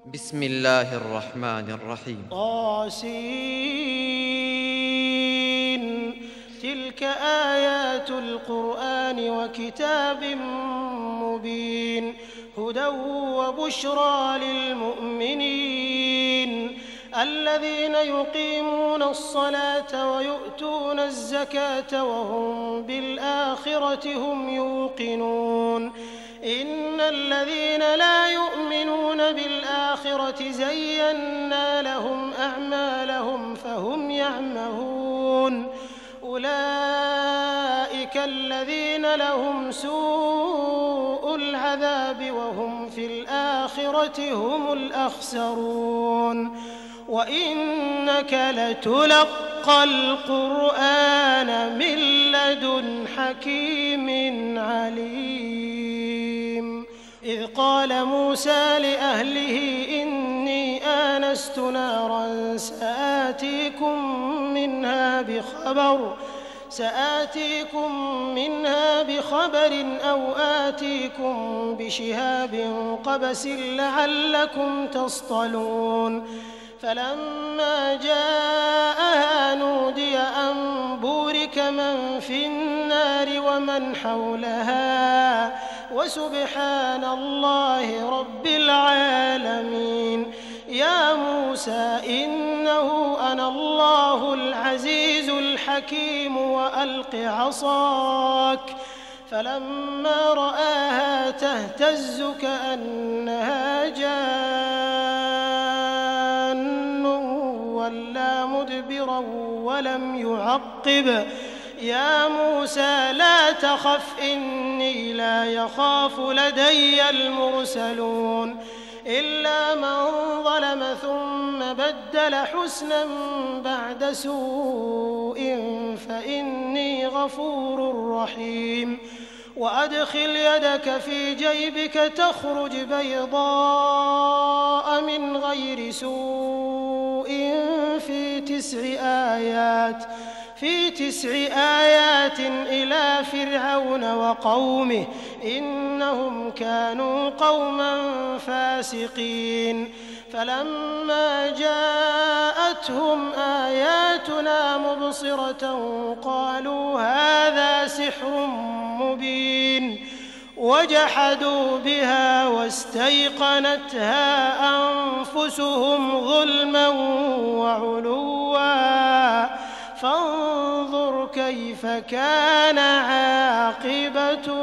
بسم الله الرحمن الرحيم. طاسين. تلك آيات القرآن وكتاب مبين، هدى وبشرى للمؤمنين الذين يقيمون الصلاة ويؤتون الزكاة وهم بالآخرة هم يوقنون. إن الذين لا يؤمنون بالآخرة زينا لهم أعمالهم فهم يعمهون. أولئك الذين لهم سوء العذاب وهم في الآخرة هم الأخسرون. وإنك لتلقى القرآن من لدن حكيم عليم. إذ قال موسى لأهله إني آنست نارا سآتيكم منها بخبر أو آتيكم بشهاب قبس لعلكم تصطلون. فلما جاءها نودي أن بورك من في النار ومن حولها وسبحان الله رب العالمين. يا موسى إنه أنا الله العزيز الحكيم وألق عصاك. فلما رآها تهتز كأنها جان ولا مدبرا ولم يعقب. يا موسى لا تخف إني لا يخاف لدي المرسلون. إلا من ظلم ثم بدل حسنا بعد سوء فإني غفور رحيم. وأدخل يدك في جيبك تخرج بيضاء من غير سوء في 9 آيات إلى فرعون وقومه إنهم كانوا قوما فاسقين. فلما جاءتهم آياتنا مبصرة قالوا هذا سحر مبين، وجحدوا بها واستيقنتها أنفسهم ظلما وعلوا. فانظر كيف كان عاقبة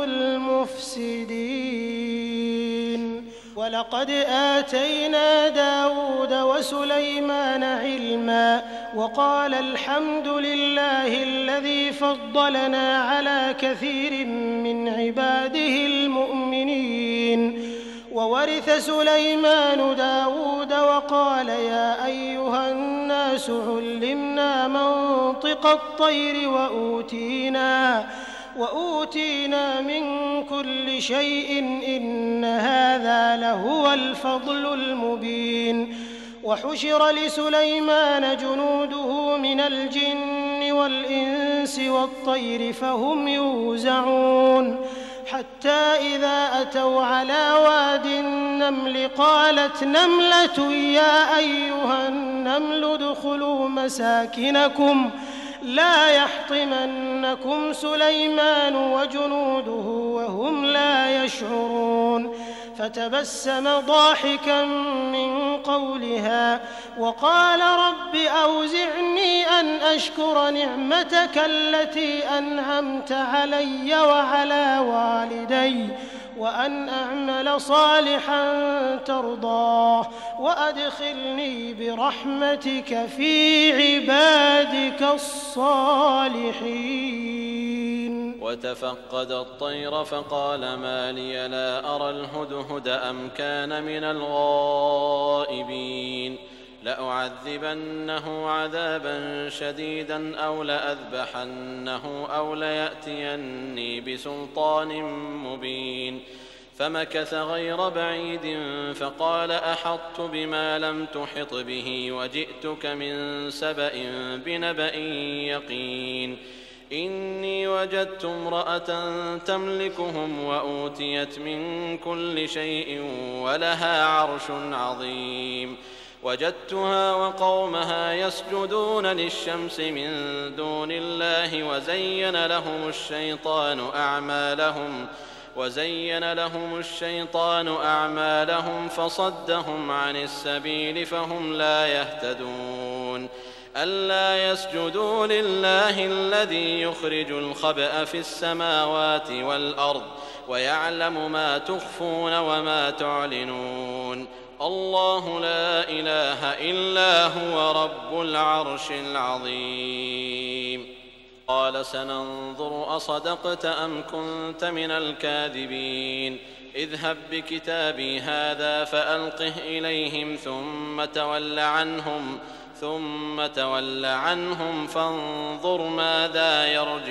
المفسدين. ولقد آتينا داود وسليمان علما وقال الحمد لله الذي فضلنا على كثير من عباده المؤمنين. وورث سليمان داود وقال يا أيها الناس علمنا منطق الطير وأوتينا من كل شيء إن هذا لهو الفضل المبين. وحشر لسليمان جنوده من الجن والإنس والطير فهم يوزعون. حتى إذا أتوا على واد النمل قالت نملة يا أيها النمل ادخلوا مساكنكم لا يحطمنكم سليمان وجنوده وهم لا يشعرون. فتبسم ضاحكا من قولها وقال رب أوزعني أن أشكر نعمتك التي أنعمت علي وعلى والدي وأن أعمل صالحا ترضاه وأدخلني برحمتك في عبادك الصالحين. وتفقد الطير فقال ما لي لا أرى الهدهد أم كان من الغائبين لأعذبنه عذابا شديدا أو لأذبحنه أو ليأتيني بسلطان مبين. فمكث غير بعيد فقال أحطت بما لم تحط به وجئتك من سبأ بنبأ يقين. إني وجدت امرأة تملكهم وأوتيت من كل شيء ولها عرش عظيم وجدتها وقومها يسجدون للشمس من دون الله وزين لهم الشيطان أعمالهم فصدهم عن السبيل فهم لا يهتدون ألا يسجدوا لله الذي يخرج الخبأ في السماوات والأرض ويعلم ما تخفون وما تعلنون الله لا إله إلا هو رب العرش العظيم قال سننظر أصدقت أم كنت من الكاذبين اذهب بكتابي هذا فألقه إليهم ثم تول عنهم فانظر ماذا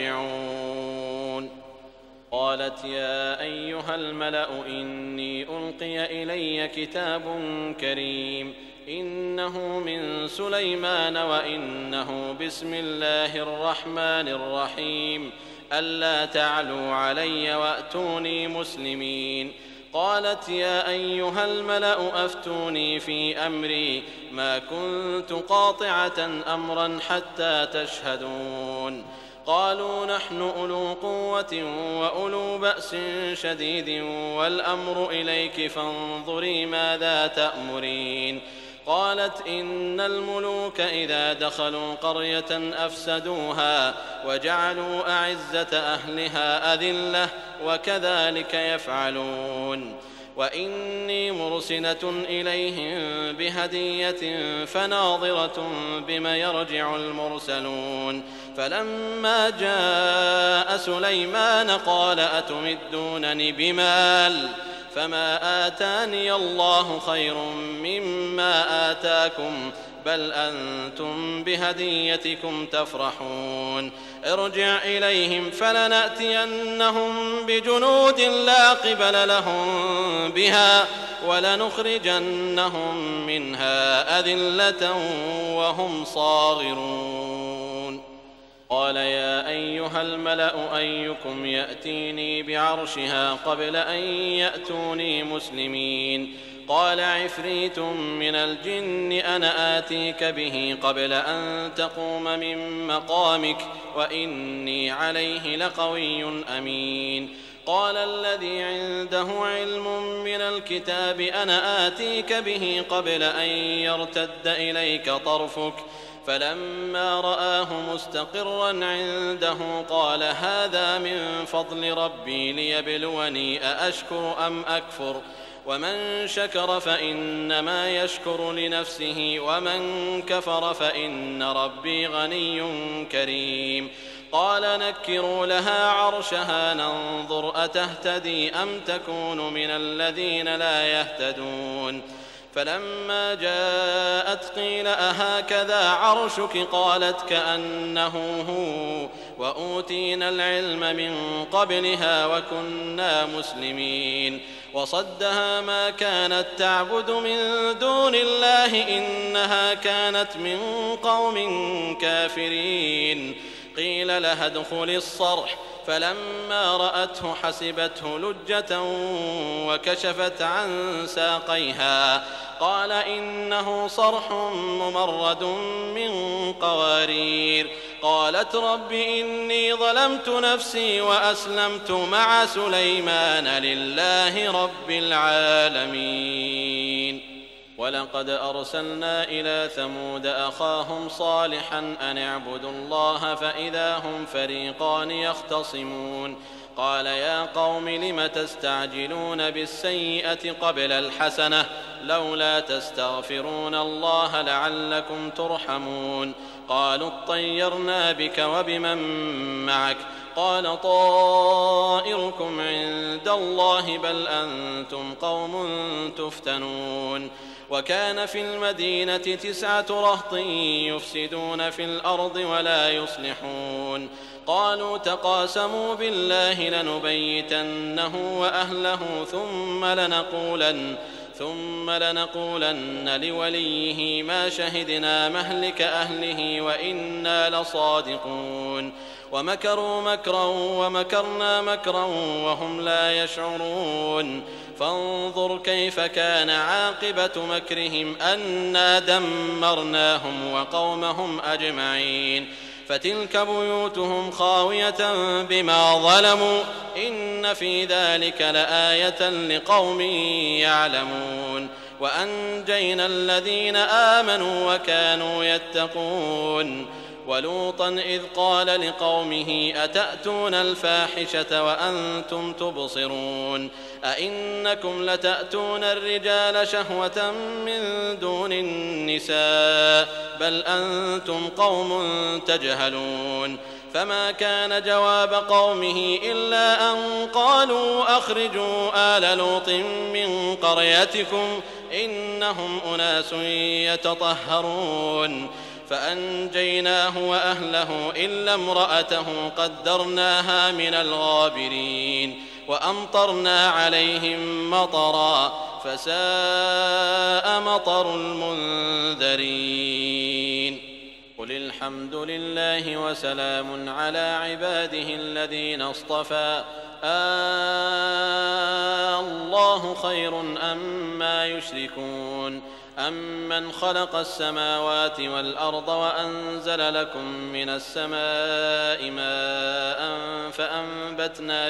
يرجعون قالت يا أيها الملأ إني ألقي إلي كتاب كريم إنه من سليمان وإنه بسم الله الرحمن الرحيم ألا تعلوا علي وأتوني مسلمين قالت يا أيها الملأ أفتوني في أمري ما كنت قاطعة أمرا حتى تشهدون قالوا نحن أولو قوة وأولو بأس شديد والأمر إليك فانظري ماذا تأمرين قالت إن الملوك إذا دخلوا قرية أفسدوها وجعلوا أعزة أهلها أذلة وكذلك يفعلون وإني مرسلة إليهم بهدية فناظرة بما يرجع المرسلون فلما جاء سليمان قال أتمدونني بمال فما آتاني الله خير مما آتاكم بل أنتم بهديتكم تفرحون ارجع إليهم فلنأتينهم بجنود لا قبل لهم بها ولنخرجنهم منها أذلة وهم صاغرون قال يا أيها الملأ أيكم يأتيني بعرشها قبل أن يأتوني مسلمين قال عفريت من الجن أنا آتيك به قبل أن تقوم من مقامك وإني عليه لقوي أمين قال الذي عنده علم من الكتاب أنا آتيك به قبل أن يرتد إليك طرفك فلما رآه مستقرا عنده قال هذا من فضل ربي ليبلوني أأشكر أم أكفر ومن شكر فإنما يشكر لنفسه ومن كفر فإن ربي غني كريم قال نكروا لها عرشها ننظر أتهتدي أم تكون من الذين لا يهتدون فلما جاءت قيل أهكذا عرشك قالت كأنه هو وأوتينا العلم من قبلها وكنا مسلمين وصدها ما كانت تعبد من دون الله إنها كانت من قوم كافرين قيل لها ادخل الصرح فلما رأته حسبته لجة وكشفت عن ساقيها قال إنه صرح ممرد من قوارير قالت رب إني ظلمت نفسي وأسلمت مع سليمان لله رب العالمين ولقد أرسلنا إلى ثمود أخاهم صالحا أن اعبدوا الله فإذا هم فريقان يختصمون قال يا قوم لم تستعجلون بالسيئة قبل الحسنة لولا تستغفرون الله لعلكم ترحمون قالوا اطيرنا بك وبمن معك قال طائركم عند الله بل أنتم قوم تفتنون وكان في المدينة 9 رهط يفسدون في الأرض ولا يصلحون قالوا تقاسموا بالله لنبيتنه وأهله ثم لنقولن لوليه ما شهدنا مهلك أهله وإنا لصادقون ومكروا مكرا ومكرنا مكرا وهم لا يشعرون فانظر كيف كان عاقبة مكرهم أنا دمرناهم وقومهم أجمعين فتلك بيوتهم خاوية بما ظلموا إن في ذلك لآية لقوم يعلمون وأنجينا الذين آمنوا وكانوا يتقون ولوطا إذ قال لقومه أتأتون الفاحشة وأنتم تبصرون أئنكم لتأتون الرجال شهوة من دون النساء بل أنتم قوم تجهلون فما كان جواب قومه إلا أن قالوا أخرجوا آل لوط من قريتكم إنهم أناس يتطهرون فأنجيناه وأهله إلا امرأته قدرناها من الغابرين وأمطرنا عليهم مطرا فساء مطر المنذرين قل الحمد لله وسلام على عباده الذين اصطفى الله خير أما يشركون أمن خلق السماوات والأرض وأنزل لكم من السماء ماء فأنبتنا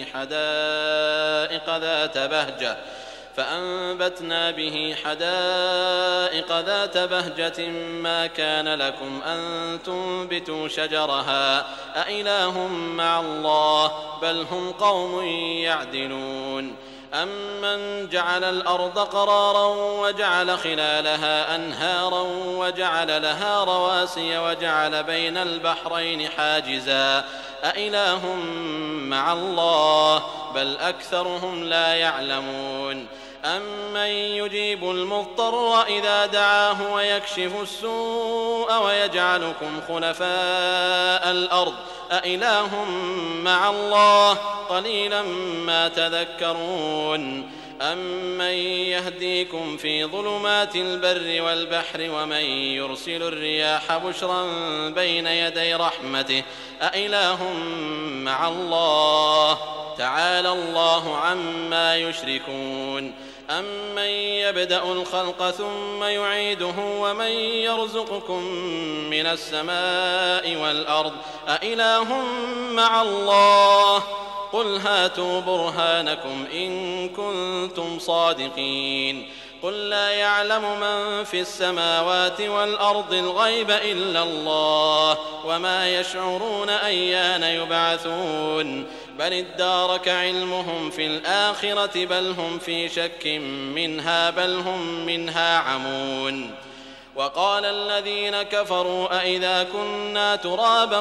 به حدائق ذات بهجة ما كان لكم أن تنبتوا شجرها أإله مع الله بل هم قوم يعدلون أمن جعل الأرض قرارا وجعل خلالها أنهارا وجعل لها رواسي وجعل بين البحرين حاجزا أإله مع الله بل أكثرهم لا يعلمون أمن يجيب المضطر إذا دعاه ويكشف السوء ويجعلكم خلفاء الأرض أإله مع الله قليلا ما تذكرون أمن يهديكم في ظلمات البر والبحر ومن يرسل الرياح بشرا بين يدي رحمته أإله مع الله تعالى الله عما يشركون أمن يبدأ الخلق ثم يعيده ومن يرزقكم من السماء والأرض أإله مع الله قل هاتوا برهانكم إن كنتم صادقين قل لا يعلم من في السماوات والأرض الغيب إلا الله وما يشعرون أيان يبعثون بل ادارك علمهم في الآخرة بل هم في شك منها بل هم منها عمون وقال الذين كفروا أئذا كنا ترابا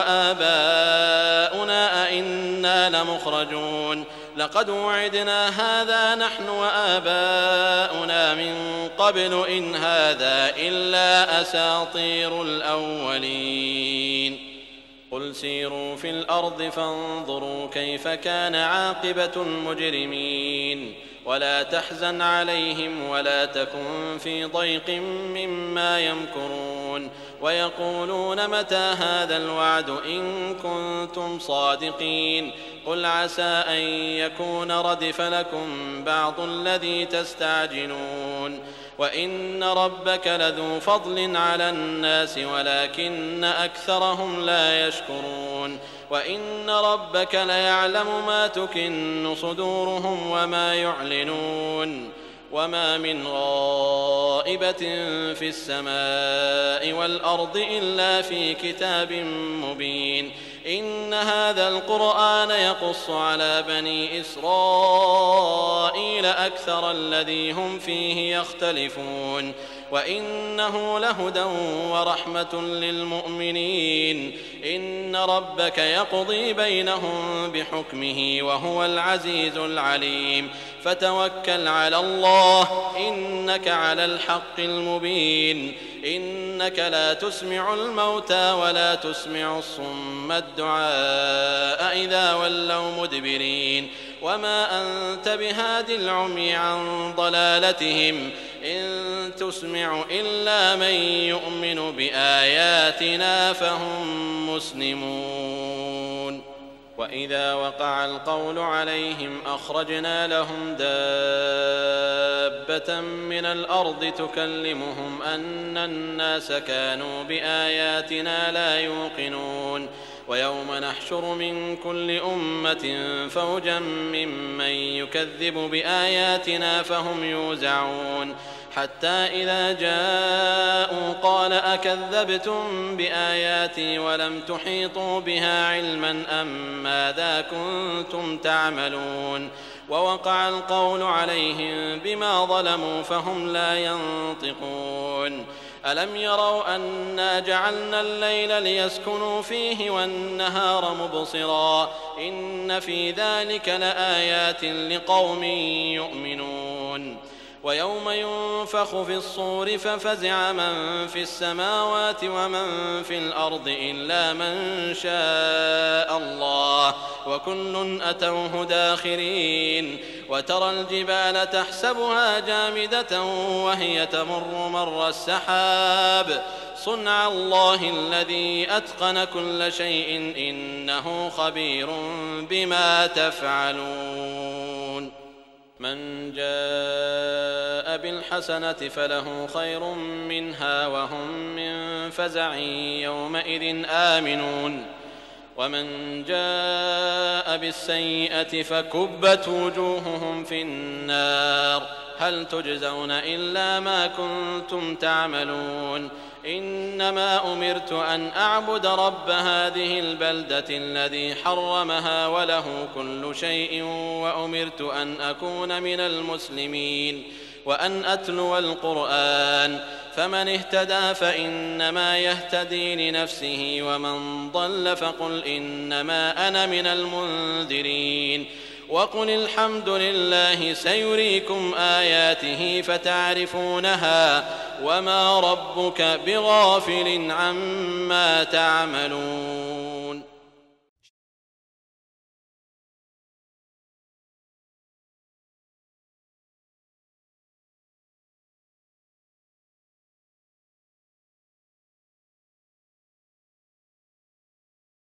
وآباؤنا أئنا لمخرجون لقد وعدنا هذا نحن وآباؤنا من قبل إن هذا إلا أساطير الأولين قل سيروا في الأرض فانظروا كيف كان عاقبة المجرمين ولا تحزن عليهم ولا تكن في ضيق مما يمكرون ويقولون متى هذا الوعد إن كنتم صادقين قل عسى أن يكون ردف لكم بعض الذي تستعجلون وإن ربك لذو فضل على الناس ولكن أكثرهم لا يشكرون وإن ربك ليعلم ما تكن صدورهم وما يعلنون وما من غائبة في السماء والأرض إلا في كتاب مبين إن هذا القرآن يقص على بني إسرائيل أكثر الذي هم فيه يختلفون وإنه لهدى ورحمة للمؤمنين إن ربك يقضي بينهم بحكمه وهو العزيز العليم فتوكل على الله إنك على الحق المبين إنك لا تسمع الموتى ولا تسمع الصم الدعاء إذا ولوا مدبرين وما أنت بهاد العمي عن ضلالتهم إن تسمع إلا من يؤمن بآياتنا فهم مسلمون وإذا وقع القول عليهم أخرجنا لهم دابة من الأرض تكلمهم أن الناس كانوا بآياتنا لا يوقنون ويوم نحشر من كل أمة فوجا ممن يكذب بآياتنا فهم يوزعون حتى إذا جاءوا قال أكذبتم بآياتي ولم تحيطوا بها علما أم ماذا كنتم تعملون ووقع القول عليهم بما ظلموا فهم لا ينطقون ألم يروا أنا جعلنا الليل ليسكنوا فيه والنهار مبصرا إن في ذلك لآيات لقوم يؤمنون ويوم ينفخ في الصور ففزع من في السماوات ومن في الأرض إلا من شاء الله وكل أتوه داخرين وترى الجبال تحسبها جامدة وهي تمر مر السحاب صنع الله الذي أتقن كل شيء إنه خبير بما تفعلون من جاء بالحسنة فله خير منها وهم من فزع يومئذ آمنون ومن جاء بالسيئة فكبت وجوههم في النار هل تجزون إلا ما كنتم تعملون إنما أمرت أن أعبد رب هذه البلدة الذي حرمها وله كل شيء وأمرت أن أكون من المسلمين وأن أتلو القرآن فمن اهتدى فإنما يهتدي لنفسه ومن ضل فقل إنما أنا من المنذرين وقل الحمد لله سيريكم آياته فتعرفونها وما ربك بغافل عما تعملون